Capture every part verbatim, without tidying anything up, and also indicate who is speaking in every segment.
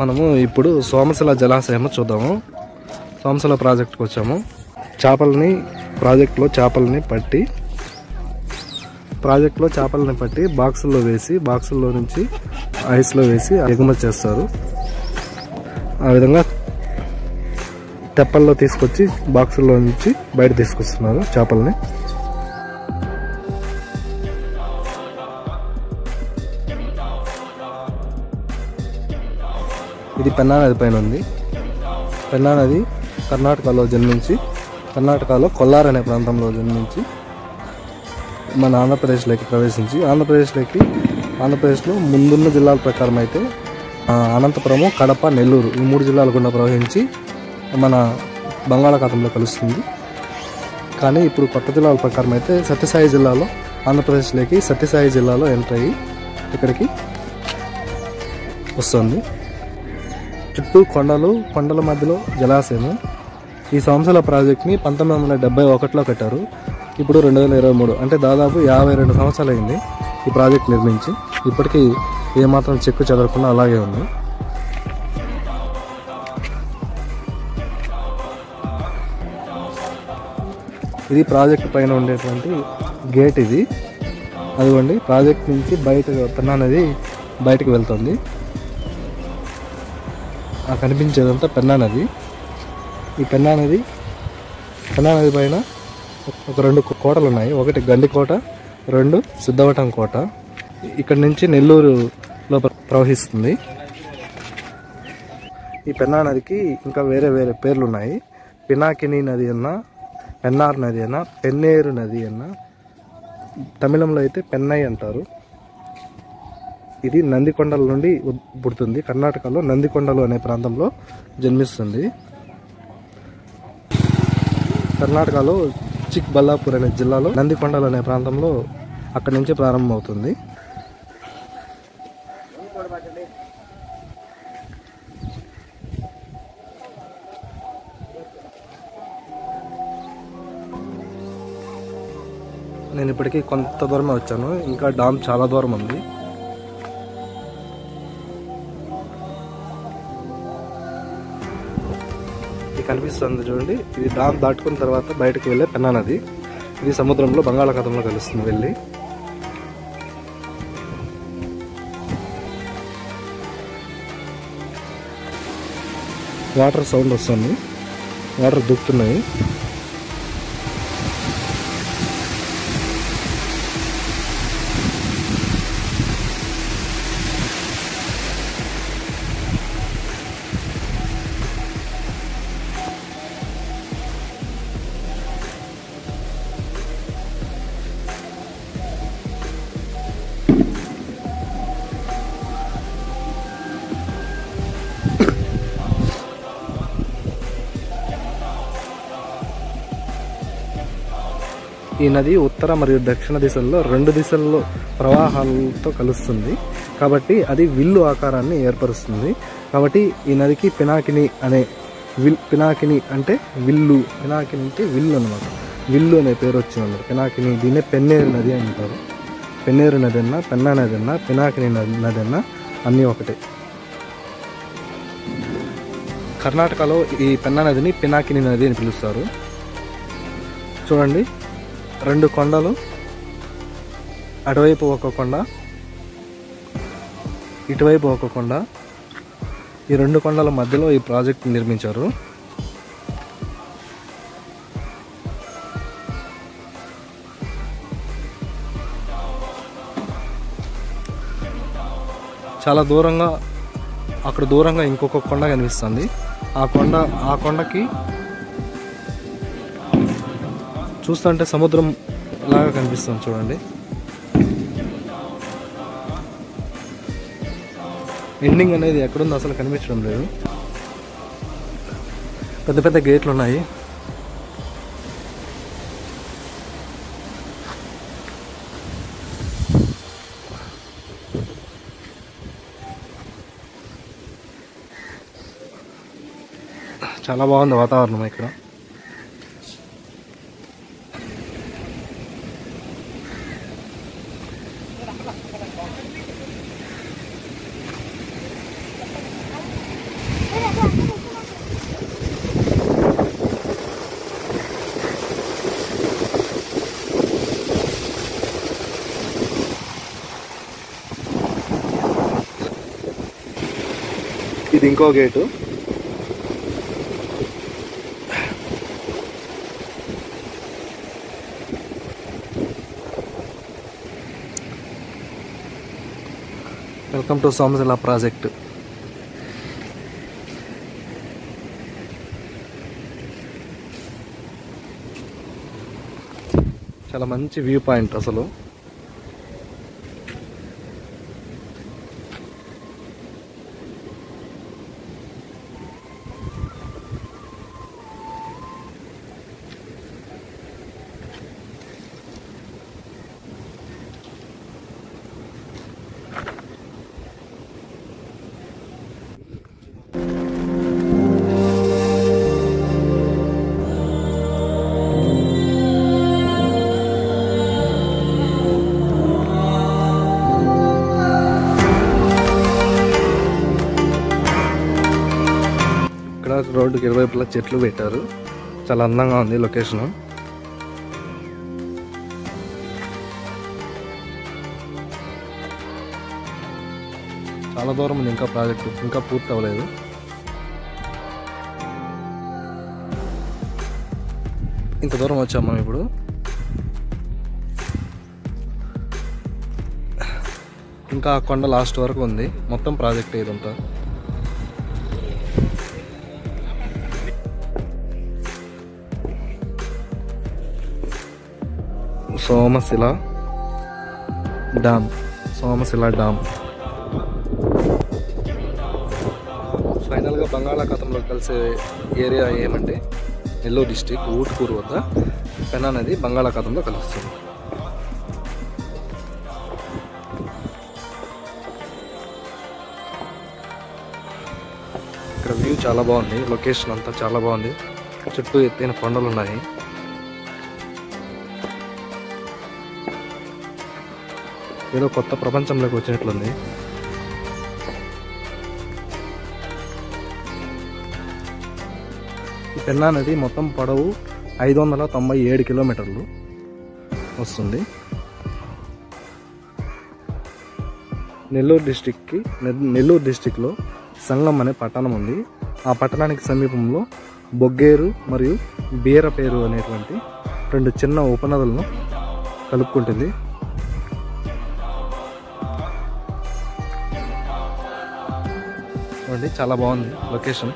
Speaker 1: మనము ఇప్పుడు సోమశిల జలాశయం చూద్దాము. సోమశిల ప్రాజెక్టుకి వచ్చాము. చేపలని ప్రాజెక్టులో చేపలని పట్టి ప్రాజెక్టులో చేపలని పట్టి బాక్సుల్లో వేసి బాక్సుల్లో నుంచి ఐస్లో వేసి ఎగుమతి చేస్తారు. ఆ విధంగా తెప్పల్లో తీసుకొచ్చి బాక్సుల్లో నుంచి బయట తీసుకొస్తున్నారు చేపలని. ఇది పెన్నా నది పైన ఉంది. పెన్నా నది కర్ణాటకలో జన్మించి కర్ణాటకలో కొల్లార్ అనే ప్రాంతంలో జన్మించి మన ఆంధ్రప్రదేశ్లోకి ప్రవేశించి ఆంధ్రప్రదేశ్లోకి ఆంధ్రప్రదేశ్లో ముందున్న జిల్లాల ప్రకారం అయితే అనంతపురము, కడప, నెల్లూరు ఈ మూడు జిల్లాల గుండా ప్రవహించి మన బంగాళాఖాతంలో కలుస్తుంది. కానీ ఇప్పుడు కొత్త జిల్లాల ప్రకారం అయితే సత్యసాయి జిల్లాలో ఆంధ్రప్రదేశ్లోకి సత్యసాయి జిల్లాలో ఎంటర్ అయ్యి ఇక్కడికి వస్తుంది. చుట్టూ కొండలు, కొండల మధ్యలో జలాశయము. ఈ సోమశిల ప్రాజెక్ట్ని పంతొమ్మిది వందల డెబ్బై ఒకటిలో కట్టారు. ఇప్పుడు రెండు వేల ఇరవై మూడు అంటే దాదాపు యాభై రెండు సంవత్సరాలు అయింది ఈ ప్రాజెక్ట్ నిర్మించి. ఇప్పటికీ ఏమాత్రం చెక్కు చెదరకుండా అలాగే ఉంది. ఇది ప్రాజెక్ట్ పైన ఉండేటువంటి గేట్. ఇది అదిగోండి, ప్రాజెక్ట్ నుంచి బయట పెన్నా నది బయటకు వెళ్తుంది. ఆ కనిపించేదంతా పెన్నా నది. ఈ పెన్నా నది పెన్నా నది పైన ఒక రెండు కోటలు ఉన్నాయి. ఒకటి గండికోట, రెండు సిద్ధవటం కోట. ఇక్కడ నుంచి నెల్లూరులో ప్రవహిస్తుంది. ఈ పెన్నా నదికి ఇంకా వేరే వేరే పేర్లు ఉన్నాయి. పినాకిని నది అన్నా, పెన్నార్ నది అన్నా, పెన్నేరు నది అన్నా, తమిళంలో అయితే పెన్నై అంటారు. ఇది నందికొండల నుండి పుడుతుంది. కర్ణాటకలో నందికొండలు అనే ప్రాంతంలో జన్మిస్తుంది. కర్ణాటకలో చిక్బల్లాపూర్ అనే జిల్లాలో నందికొండలు అనే ప్రాంతంలో అక్కడి నుంచి ప్రారంభమవుతుంది. నేను ఇప్పటికీ కొంత దూరమే వచ్చాను. ఇంకా డామ్ చాలా దూరం ఉంది. కనిపిస్తుంది చూడండి, ఇది డామ్ దాటుకున్న తర్వాత బయటకు వెళ్ళే పెన్నా నది. ఇది సముద్రంలో బంగాళాఖాతంలో కలుస్తుంది వెళ్ళి. వాటర్ సౌండ్ వస్తుంది, వాటర్ దుక్కుతున్నాయి. ఈ నది ఉత్తర మరియు దక్షిణ దిశల్లో రెండు దిశల్లో ప్రవాహాలతో కలుస్తుంది. కాబట్టి అది విల్లు ఆకారాన్ని ఏర్పరుస్తుంది. కాబట్టి ఈ నదికి పినాకిని అనే విల్ పినాకిని అంటే విల్లు, పినాకిని అంటే విల్లు అనమాట. విల్లు అనే పేరు వచ్చిందన్నమాట పినాకిని. దీన్నే పెన్నేరు నది అంటారు. పెన్నేరు నది అన్నా, పెన్నా నది అన్నా, పినాకిని నది అన్నా అన్నీ ఒకటే. కర్ణాటకలో ఈ పెన్నా నదిని పినాకిని నది అని పిలుస్తారు. చూడండి, రెండు కొండలు, అటువైపు ఒక కొండ, ఇటువైపు ఒక కొండ. ఈ రెండు కొండల మధ్యలో ఈ ప్రాజెక్ట్ నిర్మించారు. చాలా దూరంగా, అక్కడ దూరంగా ఇంకొక కొండ కనిపిస్తుంది. ఆ కొండ ఆ కొండకి చూస్తుంటే సముద్రం లాగా కనిపిస్తుంది చూడండి. ఎండింగ్ అనేది ఎక్కడుందో అసలు కనిపించడం లేదు. పెద్ద పెద్ద గేట్లు ఉన్నాయి. చాలా బాగుంది వాతావరణం ఇక్కడ. ఇది ఇంకో gate. Welcome to Somasila project. చాలా మంచి వ్యూ పాయింట్ అసలు. రోడ్డుకి ఇరువైపులా చెట్లు పెట్టారు. చాలా అందంగా ఉంది లొకేషన్. చాలా దూరం ఉంది ఇంకా ప్రాజెక్టు, ఇంకా పూర్తి అవ్వలేదు. ఇంత దూరం వచ్చాం మనం ఇప్పుడు. ఇంకా ఆ కొండ లాస్ట్ వరకు ఉంది మొత్తం ప్రాజెక్ట్ ఇదంతా. Somasila dam, Somasila dam. ఫైనల్గా బంగాళాఖాతంలో కలిసే ఏరియా ఏమంటే నెల్లూరు డిస్టిక్ ఊట్కూరు వద్ద పెన్నా నది బంగాళాఖాతంలో కలుస్తుంది. ఇక్కడ వ్యూ చాలా బాగుంది, లొకేషన్ అంతా చాలా బాగుంది. చుట్టూ ఎత్తైన కొండలు ఉన్నాయి. ఏదో కొత్త ప్రపంచంలోకి వచ్చినట్లుంది. ఈ పెన్నా నది మొత్తం పొడవు ఐదు వందల తొంభై ఏడు కిలోమీటర్లు వస్తుంది. నెల్లూరు డిస్టిక్కి నెల్లూరు డిస్టిక్లో సంగం అనే పట్టణం ఉంది. ఆ పట్టణానికి సమీపంలో బొగ్గేరు మరియు బీరపేరు అనేటువంటి రెండు చిన్న ఉపనదులను కలుపుకుంటుంది. చూడండి చాలా బాగుంది లొకేషన్.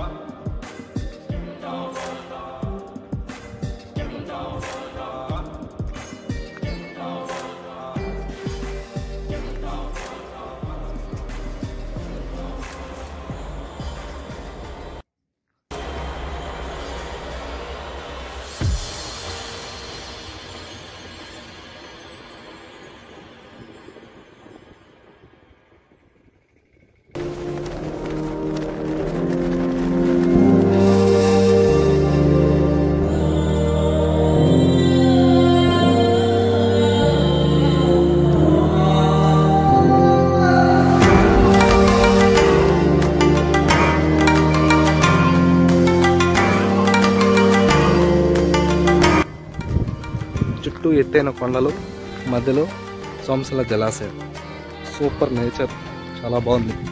Speaker 1: చుట్టూ ఎత్తైన కొండలు, మధ్యలో సోమశిల జలాశయం. సూపర్ నేచర్, చాలా బాగుంది.